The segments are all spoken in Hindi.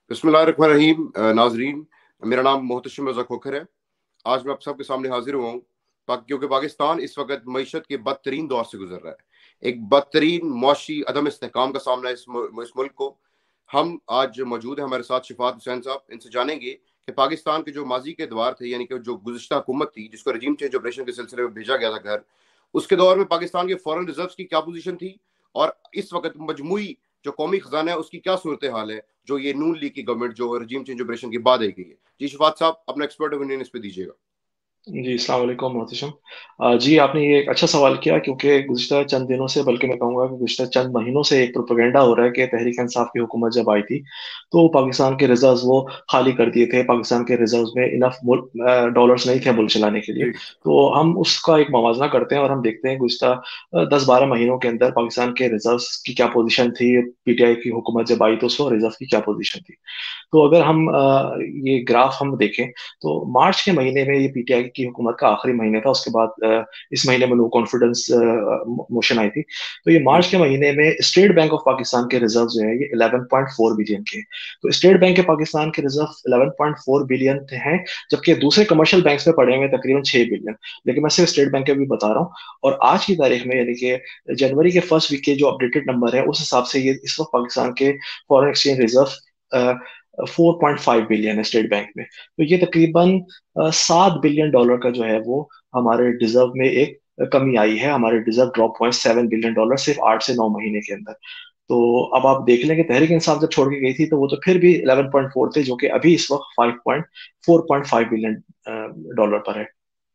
बिस्मिल्लाहिर्रहमानिर्रहीम। नाजरीन, मेरा नाम मोहतशिम रज़ा खोखर है। आज मैं आप सबके सामने हाजिर हुआ हूँ क्योंकि पाकिस्तान इस वक्त मईशत के बदतरीन दौर से गुजर रहा है। एक बदतरीन मुआशी अदम इस्तेहकाम का सामना है इस मुल्क को। हम आज मौजूद हैं, हमारे साथ शिफात हुसैन साहब। इनसे जानेंगे कि पाकिस्तान के जो माजी के दौर थे, यानी कि जो गुज़िश्ता हुकूमत थी जिसको रजीम चेंज ऑपरेशन के सिलसिले में भेजा गया था घर, उसके दौर में पाकिस्तान के फॉरेन रिजर्व की क्या पोजीशन थी और इस वक्त मजमूई जो कौमी खजाना है उसकी क्या सूरत हाल है, जो ये नून लीग की गवर्नमेंट जो रजीम चेंज ऑपरेशन के बाद आई गई है। जी शिफात साहब, अपना एक्सपर्ट ओपिनियन इस पे दीजिएगा। जी, अस्सलाम वालेकुम मोहतरम। जी, आपने ये एक अच्छा सवाल किया क्योंकि गुज़िश्ता चंद दिनों से, बल्कि मैं कहूँगा कि गुज़िश्ता चंद महीनों से एक प्रोपेगेंडा हो रहा है कि तहरीक-ए-इंसाफ की हुकूमत जब आई थी, तो पाकिस्तान के रिज़र्व्स वो खाली कर दिए थे। पाकिस्तान के रिज़र्व्स में इनफ डॉलर्स नहीं थे मुल्क चलाने के लिए। जी तो हम उसका एक मवाज़ना करते हैं और हम देखते हैं गुज़िश्ता 10-12 महीनों के अंदर पाकिस्तान के रिज़र्व्स की क्या पोज़ीशन थी, पीटीआई की हुकूमत जब आई तो उस वक़्त रिज़र्व की क्या पोज़ीशन थी। तो अगर हम ये ग्राफ हम देखें तो मार्च के महीने में ये पीटीआई की हुकूमत का आखिरी महीने था। उसके बाद इस महीने में नो कॉन्फिडेंस मोशन आई थी। तो ये जी मार्च के महीने में स्टेट बैंक ऑफ पाकिस्तान के रिजर्व जो है ये 11.4 बिलियन के हैं। तो स्टेट बैंक के पाकिस्तान के रिजर्व 11.4 बिलियन हैं, जबकि दूसरे कमर्शियल बैंक्स में पड़े हुए तकरीबन 6 बिलियन। लेकिन मैं सिर्फ स्टेट बैंक के भी बता रहा हूँ। और आज की तारीख में यानी कि जनवरी के फर्स्ट वीक के जो अपडेटेड नंबर है उस हिसाब से ये इस वक्त पाकिस्तान के फॉरेन एक्सचेंज रिजर्व 4.5 बिलियन है स्टेट बैंक में। तो ये तकरीबन $7 बिलियन का जो है वो हमारे रिजर्व में एक कमी आई है। हमारे रिजर्व ड्रॉप हुए $7 बिलियन सिर्फ 8 से 9 महीने के अंदर। तो अब आप देख लें कि तहरीक इंसाफ जब छोड़ के गई थी तो वो तो फिर भी 11.4 थे, जो कि अभी इस वक्त 5.4.5 बिलियन डॉलर पर है।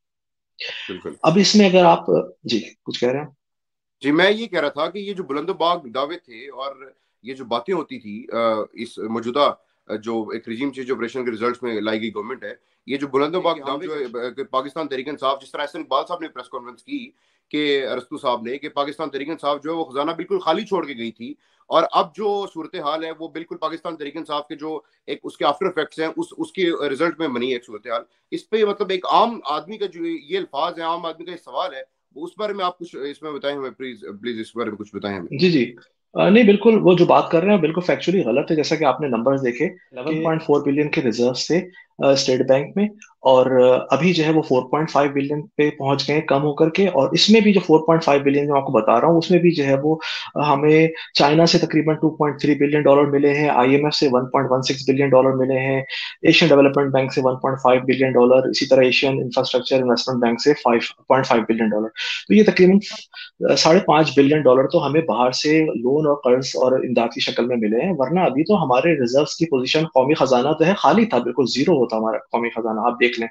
बिल्कुल। अब इसमें अगर आप जी कुछ कह रहे हैं। जी, मैं ये कह रहा था कि ये जो बुलंदबाग दावे थे और ये जो बातें होती थी इस मौजूदा जो एक रजीम चेंज ऑपरेशन के रिजल्ट्स में लाई गई गवर्नमेंट है, ये जो बुलंदबाग दावे जो है कि पाकिस्तान तहरीक इंसाफ, जिस तरह एहसन इकबाल साहब ने प्रेस कॉन्फ्रेंस की कि अरस्तू साहब ने कि पाकिस्तान तहरीक इंसाफ जो है वो खजाना बिल्कुल खाली छोड़ के गई थी और अब जो सूरत हाल है वो बिल्कुल पाकिस्तान तहरीक इंसाफ के जो एक उसके आफ्टर इफेक्ट्स हैं उसके रिजल्ट में बनी है एक सूरत हाल। इस पे मतलब एक आम आदमी का जो ये अल्फाज है, आम आदमी का ये सवाल है, उस बारे में आप कुछ इसमें बताएं हमें, प्लीज प्लीज इस बारे में कुछ बताएं हमें। जी जी। नहीं, बिल्कुल वो जो बात कर रहे हैं बिल्कुल फैक्चुअली गलत है। जैसा कि आपने नंबर्स देखे, 11.4 बिलियन के रिजर्व थे स्टेट बैंक में। और अभी जो है वो 4.5 बिलियन पे पहुंच गए हैं कम होकर के। और इसमें भी जो 4.5 बिलियन जो आपको बता रहा हूँ उसमें भी जो है वो हमें चाइना से तकरीबन $2.3 बिलियन मिले हैं, आईएमएफ से $1.16 बिलियन मिले हैं, एशियन डेवलपमेंट बैंक से $1.5 बिलियन, इसी तरह एशियन इंफ्रास्ट्रक्चर इन्वेस्टमेंट बैंक से $5.5 बिलियन। तो ये तकरीबन $5.5 बिलियन तो हमें बाहर से लोन और कर्ज और इमदाद की शक्ल में मिले हैं। वरना अभी तो हमारे रिजर्व्स की पोजीशन, कौमी खजाना जो है खाली था, बिल्कुल जीरो होता हमारा कौमी खजाना। आप देख लें,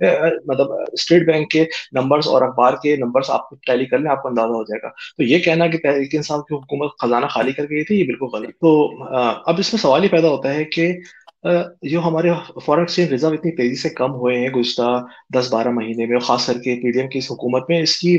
मतलब स्टेट बैंक के नंबर्स और अखबार के नंबर्स आप टैली कर लें, आपको अंदाजा हो जाएगा। तो ये कहना कि तहरीक इंसाफ की हुकूमत खजाना खाली करके गई थी, ये बिल्कुल गलत। तो अब इसमें सवाल ही पैदा होता है कि जो हमारे फॉरेन एक्सचेंज रिजर्व इतनी तेजी से कम हुए हैं गुज़श्ता 10-12 महीने में, खास करके पीडीएम की इस हुकूमत में, इसकी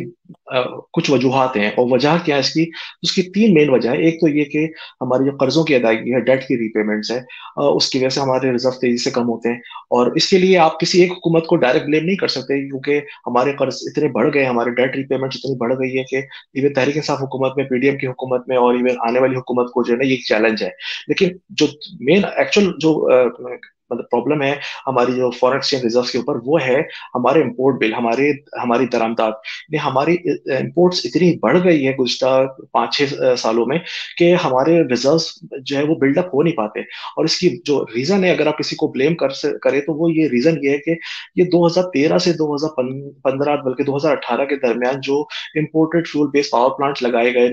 कुछ वजूहात हैं। और वजह क्या है इसकी? उसकी तीन मेन वजह है। एक तो ये कि हमारी जो कर्जों की अदायगी है, डेट की रीपेमेंट्स है, उसकी वजह से हमारे रिजर्व तेजी से कम होते हैं। और इसके लिए आप किसी एक हुकूमत को डायरेक्ट ब्लेम नहीं कर सकते, क्योंकि हमारे कर्ज इतने बढ़ गए, हमारे डेट रीपेमेंट्स इतनी बढ़ गई है कि इवन तहरीक इंसाफ हुकूमत में, पीडीएम की हुकूमत में और इवन आने वाली हुकूमत को जो है ना, ये चैलेंज है। लेकिन जो मेन एक्चुअल जो मतलब प्रॉब्लम है हमारी जो फॉरेन एक्सचेंज रिजर्व के ऊपर, वो है हमारे इंपोर्ट बिल, हमारी दरामदात। ये हमारी इंपोर्ट्स इतनी बढ़ गई है गुज़श्ता 5-6 सालों में कि हमारे रिजर्व्स जो है वो बिल्डअप हो नहीं पाते। और इसकी जो रीजन है, अगर आप किसी को ब्लेम करें तो वो ये रीजन ये है कि ये 2013 से 2015, बल्कि 2018 के दरमियान जो imported fuel based power plant लगाए गए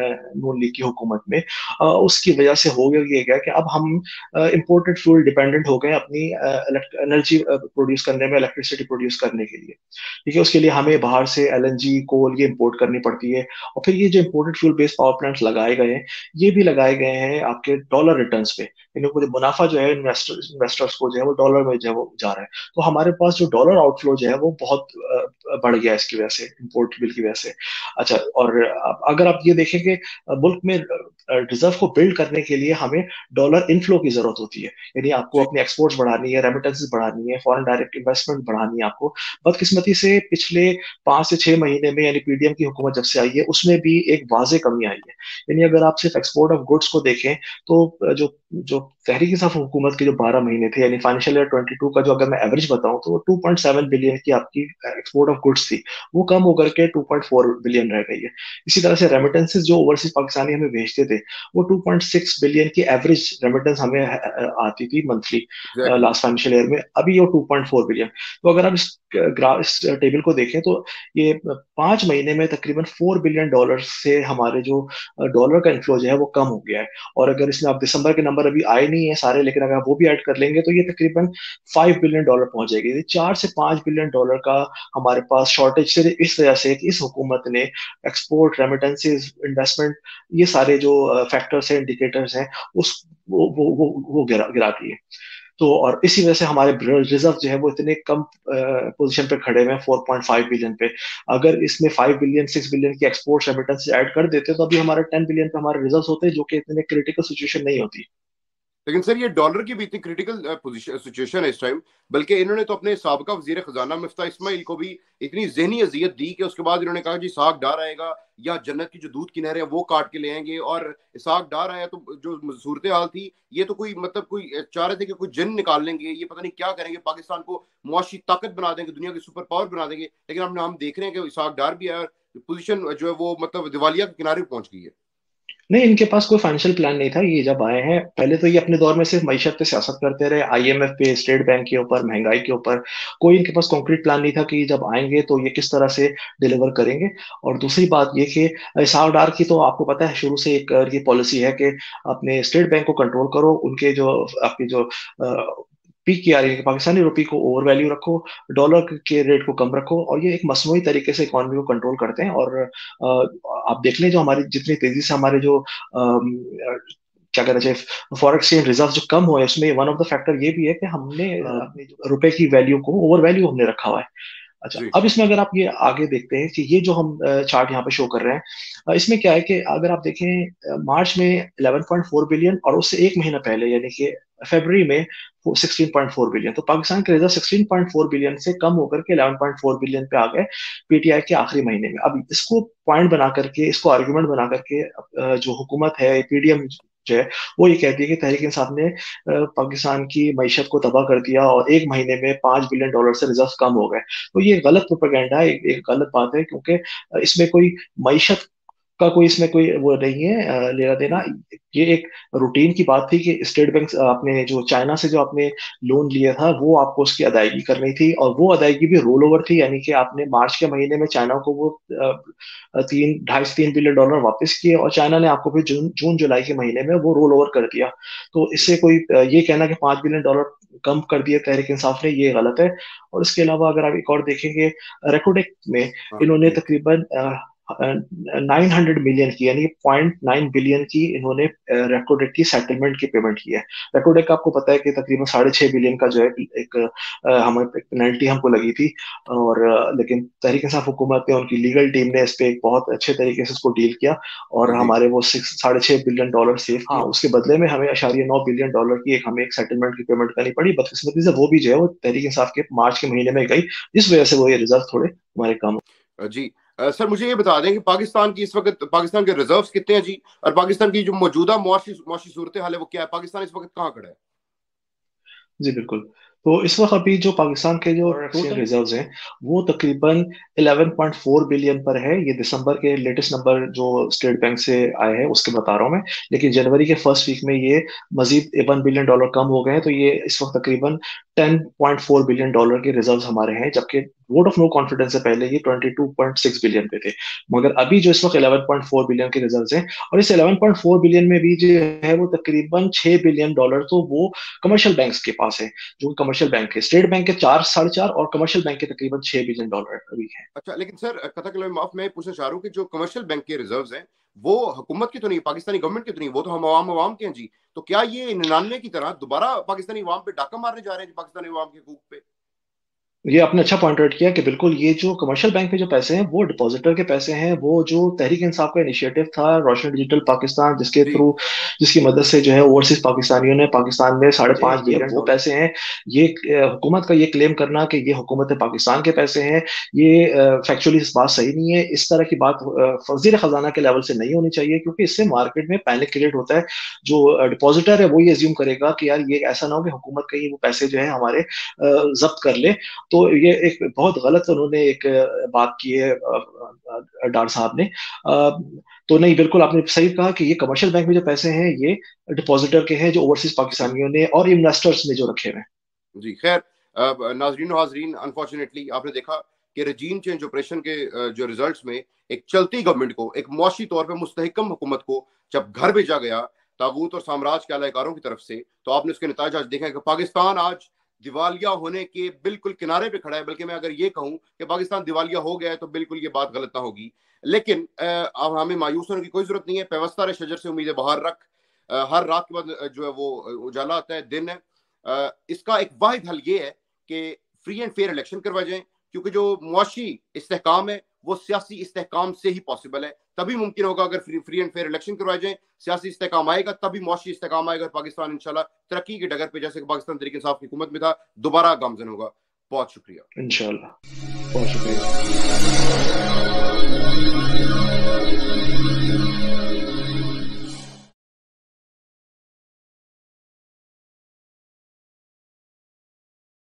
नून लीग की हुकूमत में, उसकी वजह से हो गया कि अब हम इम्पोर्टेड फ्यूल डिपेंडेंट हो गए अपनी एनर्जी प्रोड्यूस करने में, इलेक्ट्रिसिटी प्रोड्यूस करने के लिए। ठीक है, उसके लिए हमें बाहर से एलएनजी, कोल ये इंपोर्ट करनी पड़ती है। और फिर ये जो imported fuel based power plants लगाए गए हैं, ये भी लगाए गए हैं आपके डॉलर रिटर्न्स पे, यानी वो जो मुनाफा जो है इन्वेस्टर्स को जो है वो डॉलर में जो है वो जा रहा है। तो हमारे पास जो डॉलर आउटफ्लो जो है वो बहुत बढ़ गया है इसकी वजह से, इंपोर्ट बिल की वजह से। अच्छा, और अगर आप ये देखें कि मुल्क में रिजर्व को बिल्ड करने के लिए हमें डॉलर इनफ्लो की जरूरत होती है। यानी आपको जी अपनी एक्सपोर्ट्स बढ़ानी है, रेमिटेंसेस बढ़ानी है, फॉरेन डायरेक्ट इन्वेस्टमेंट बढ़ानी है आपको। बदकिस्मती से पिछले 5 से 6 महीने में, यानी पीडीएम की हुकूमत जब से आई है, उसमें भी एक वाजे कमी आई है। यानी अगर आप सिर्फ एक्सपोर्ट ऑफ गुड्स को देखें तो जो जो तहरीक इंसाफ हुकूमत के जो 12 महीने थे, यानी फाइनेंशियल ईयर 22 का जो अगर मैं एवरेज बताऊं तो वो 2.7 बिलियन की आपकी एक्सपोर्ट ऑफ गुड्स थी, वो कम होकर के 2.4 बिलियन रह गई है। इसी तरह से रेमिटेंसेस जो ओवरसीज पाकिस्तानी हमें भेजते थे, वो 2.6 बिलियन की एवरेज रेमिटेंस हमें आती थी monthly exactly. Last financial year में, अभी वो 2.4 बिलियन। तो अगर आप इस टेबल को देखें तो ये 5 महीने में तकरीबन $4 बिलियन से हमारे जो डॉलर का इन्फ्लो जो है वो कम हो गया है। और अगर इसमें आप दिसंबर के नंबर अभी आए नहीं है सारे, लेकिन अगर आप वो भी ऐड कर लेंगे तो ये तकरीबन $5 बिलियन पहुंच जाएगी। ये $4 से $5 बिलियन का हमारे पास शॉर्टेज से इस वजह से कि इस हुकूमत ने एक्सपोर्ट, रेमिटेंसेस, इन्वेस्टमेंट, ये सारे जो फैक्टर्स हैं, इंडिकेटर्स हैं, उस वो गिरा दिए। तो और इसी वजह से हमारे रिजर्व जो है वो इतने कम पोजीशन पे खड़े हुए हैं, 4.5 बिलियन पे। अगर इसमें 5 बिलियन, 6 बिलियन की एक्सपोर्ट रेमिटेंस ऐड कर देते तो अभी हमारे 10 बिलियन पे हमारे रिजर्व होते, जो कि इतने क्रिटिकल सिचुएशन नहीं होती। लेकिन सर ये डॉलर की भी इतनी क्रिटिकल पोजीशन सिचुएशन है इस टाइम, बल्कि इन्होंने तो अपने साबका वजीर खजाना मिफ्ता इस्माइल को भी इतनी जहनी अजियत दी कि उसके बाद इन्होंने कहा जी इसहाक डार आएगा या जन्नत की जो दूध की नहर है वो काट के ले आएंगे, और इसहाक डार आया तो जो सूरत हाल थी ये तो कोई मतलब कोई चाह रहे थे कि कोई जन निकाल लेंगे, ये पता नहीं क्या करेंगे, पाकिस्तान को मुआशी ताकत बना देंगे, दुनिया की सुपर पावर बना देंगे। लेकिन हम देख रहे हैं कि इसहाक डार भी आया और पोजीशन जो है वो मतलब दिवालिया के किनारे पहुंच गई है। नहीं, इनके पास कोई फाइनेंशियल प्लान नहीं था। ये जब आए हैं, पहले तो ये अपने दौर में सिर्फ मईशत पे सियासत करते रहे, आईएमएफ पे, स्टेट बैंक के ऊपर, महंगाई के ऊपर। कोई इनके पास कॉन्क्रीट प्लान नहीं था कि जब आएंगे तो ये किस तरह से डिलीवर करेंगे। और दूसरी बात ये कि इसहाक डार की तो आपको पता है शुरू से एक ये पॉलिसी है कि अपने स्टेट बैंक को कंट्रोल करो, उनके जो आपके जो पीक की आ रही है, पाकिस्तानी रुपये को ओवर वैल्यू रखो, डॉलर के रेट को कम रखो, और ये एक मसनूई तरीके से इकोनॉमी को कंट्रोल करते हैं। और आप देख लें जो हमारी जितनी तेजी से हमारे जो क्या कहना चाहिए फॉरेन एक्सचेंज रिजर्व जो कम हुए, उसमें वन ऑफ द फैक्टर ये भी है कि हमने अपने जो रुपए की वैल्यू को ओवर वैल्यू हमने रखा हुआ है। अच्छा, जी अब इसमें अगर आप ये आगे देखते हैं कि ये जो हम चार्ट यहाँ पे शो कर रहे हैं, इसमें क्या है कि अगर आप देखें मार्च में 11.4 बिलियन, और उससे एक महीना पहले यानी कि फरवरी में 16.4 बिलियन, तो पाकिस्तान के रिजर्व 16.4 बिलियन से कम होकर के 11.4 बिलियन पे आ गए पीटीआई के आखिरी महीने में। अब इसको पॉइंट बना करके, इसको आर्गुमेंट बना करके जो हुकूमत है, पीडीएम जो है, वो ये कहती है कि तहरीक इंसाफ ने पाकिस्तान की मईशत को तबाह कर दिया और एक महीने में $5 बिलियन से रिजर्व कम हो गए। तो ये गलत प्रोपेगेंडा है, एक गलत बात है, क्योंकि इसमें कोई मईशत का कोई इसमें कोई वो नहीं है लेना देना। जी ये एक रूटीन की बात थी कि स्टेट बैंक आपने जो चाइना से जो आपने लोन लिया था वो आपको उसकी अदायगी करनी थी, और वो अदायगी भी रोल ओवर थी, यानी कि आपने मार्च के महीने में चाइना को वो 2.5 से 3 बिलियन डॉलर वापस किए, और चाइना ने आपको फिर जून जून जुलाई के महीने में वो रोल ओवर कर दिया। तो इससे कोई ये कहना कि $5 बिलियन कम कर दिया तहरीक इंसाफ ने, ये गलत है। और इसके अलावा अगर आप एक और देखेंगे, रेकोडेक में हाँ इन्होंने जी। तकरीबन 900 मिलियन की, यानी 0.9 बिलियन की इन्होंने रेकोडेक की सेटलमेंट की पेमेंट की है। रेकोडेक आपको पता है कि तकरीबन 6.5 बिलियन का जो है एक हमें पेनल्टी हमको लगी थी। और लेकिन तहरीक इंसाफ हुकूमत ने, उनकी लीगल टीम ने इस पे एक बहुत अच्छे तरीके से इसको डील किया, और जी हमारे वो 6.5 बिलियन डॉलर सेव किए। हाँ, उसके बदले में हमें 9 बिलियन डॉलर की एक हमें एक सेटलमेंट की पेमेंट करनी पड़ी। बदकिस्मती से वो भी जो है वो तहरीक इंसाफ के मार्च के महीने में गई, जिस वजह से वो ये रिजल्ट थोड़े हमारे कम। जी सर मुझे ये बता दें कि पाकिस्तान की इस वक्त पाकिस्तान के रिजर्व्स कितने हैं जी, और पाकिस्तान की जो मौजूदा मुआशी मुआशी सूरत हाल है वो क्या है, पाकिस्तान इस वक्त कहाँ खड़ा है? जी बिल्कुल। तो इस वक्त अभी जो पाकिस्तान के जो एक्सचेंज टोटल रिजर्व्स हैं वो तकरीबन 11.4 बिलियन पर है। ये दिसंबर के लेटेस्ट नंबर जो स्टेट बैंक से आए हैं उसके बता रहा हूँ मैं। लेकिन जनवरी के फर्स्ट वीक में ये मजीद $1 बिलियन कम हो गए हैं। तो ये इस वक्त तकरीबन $10.4 बिलियन के रिजर्व्स हमारे हैं, जबकि वोट ऑफ नो कॉन्फिडेंस से पहले ये 22.6 बिलियन पे थे। मगर अभी जो इस वक्त 11.4 बिलियन के रिजर्व्स हैं, और इस 11.4 बिलियन में भी जो है वो तकरीबन $6 बिलियन तो वो कमर्शियल बैंक्स के पास है, जो कमर्शियल बैंक है। स्टेट बैंक के 4, 4.5, और कमर्शियल बैंक के तकरीबन $6 बिलियन अभी है। अच्छा लेकिन सर कथा के माफ मैं पूछना चाह रहा हूँ कि जो कमर्शियल बैंक के रिजर्व्स हैं वो हुकूमत की तो नहीं, पाकिस्तानी गवर्नमेंट की तो नहीं, वो तो हम आवाम के हैं जी। तो क्या ये 99 की तरह दोबारा पाकिस्तानी अवाम पे डाका मारने जा रहे हैं जी, पाकिस्तानी अवाम के हकूक पे? ये आपने अच्छा पॉइंट आउट किया कि बिल्कुल ये जो कमर्शियल बैंक में जो पैसे हैं वो डिपॉजिटर के पैसे हैं। वो जो तहरीक इंसाफ का इनिशिएटिव था रोशन डिजिटल पाकिस्तान, जिसके जी थ्रू, जिसकी मदद से जो है ओवरसीज पाकिस्तानियों ने पाकिस्तान में $5.5 बिलियन, वो पैसे हैं। ये हुकूमत का ये क्लेम करना कि ये हुकूमत पाकिस्तान के पैसे हैं, ये फैक्चुअली इस बात सही नहीं है। इस तरह की बात वजीर खजाना के लेवल से नहीं होनी चाहिए, क्योंकि इससे मार्केट में पैनिक क्रिएट होता है। जो डिपॉजिटर है वो ये एज्यूम करेगा कि यार ये ऐसा ना हो कि हुकूमत कहीं वो पैसे जो है हमारे जब्त कर ले। तो ये एक बहुत गलत उन्होंने एक बात की है डार साहब ने। तो नहीं, बिल्कुल आपने सही कहा कि ये कमर्शियल बैंक में जो पैसे हैं ये डिपॉजिटर के हैं, जो ओवरसीज जी पाकिस्तानियों ने और इन्वेस्टर्स ने जो रखे हुए हैं। जी। खैर, नाजरीन और हाजरीन, अनफॉर्चुनेटली आपने देखा कि रजीम चेंज ऑपरेशन के जो रिजल्ट्स में एक चलती गवर्नमेंट को, एक मुआशी तौर पर मुस्तहकम हुकूमत को जब घर भेजा गया तागूत और साम्राज्य के अलहकारों की तरफ से, तो आपने उसके नतीज आज देखा कि पाकिस्तान आज दिवालिया होने के बिल्कुल किनारे पे खड़ा है। बल्कि मैं अगर ये कहूं कि पाकिस्तान दिवालिया हो गया है तो बिल्कुल ये बात गलत ना होगी। लेकिन अब हमें मायूस होने की कोई जरूरत नहीं है। पेवस्ता शजर से उम्मीदें बाहर रख, हर रात के बाद जो है वो उजाला आता है, दिन है। इसका एक वाहिद हल ये है कि फ्री एंड फेयर इलेक्शन करवाए जाएं, क्योंकि जो मुआशी इस्तेहकाम है वो सियासी इस्तेहकाम से ही पॉसिबल है। तभी मुमकिन होगा अगर फ्री एंड फेयर इलेक्शन करवाए जाएं, सियासी इस्तेहकाम आएगा, तभी मुआशी इस्तेहकाम आएगा। पाकिस्तान इंशाल्लाह तरक्की की डगर पे, जैसे कि पाकिस्तान तहरीक इंसाफ की हुकूमत में था, दोबारा गामजन होगा। बहुत शुक्रिया। इंशाल्लाह, बहुत शुक्रिया।